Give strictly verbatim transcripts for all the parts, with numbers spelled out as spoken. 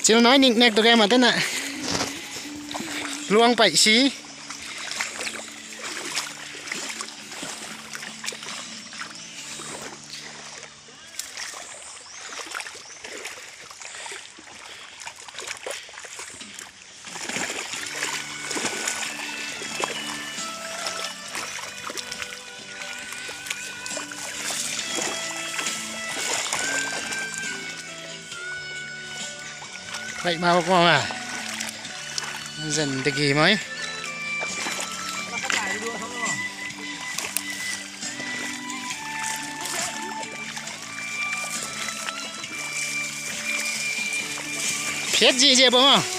chỉ nói nịnh nẹt tụi em mà tên ạ luông bảy xí vậy mà qua à dần từ kỳ mới phết gì gì bông à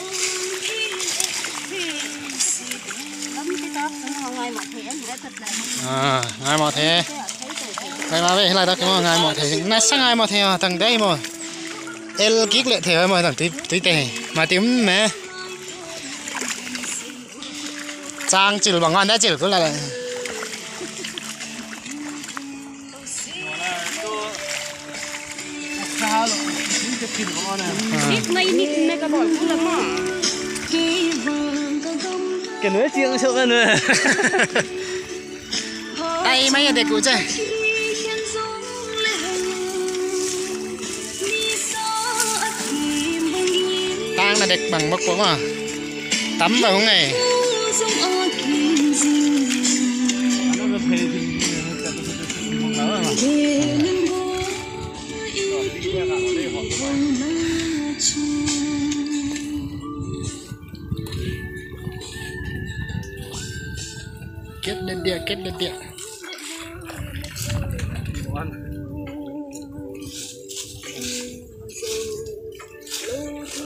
à ngay một thế vậy mà vậy là đó cái ngay một thế nãy sáng ngay một thế à thằng đây mà el kích lệ thế mà thằng tí tí tè mà tím mẹ trang chịu bằng ngon đã chịu cũng là cái nữa chiêng sợ nữa đây mấy để cụ chơi tang là đẹp bằng bốc bóng à tắm vào hôm này kết lên địa kết lên địa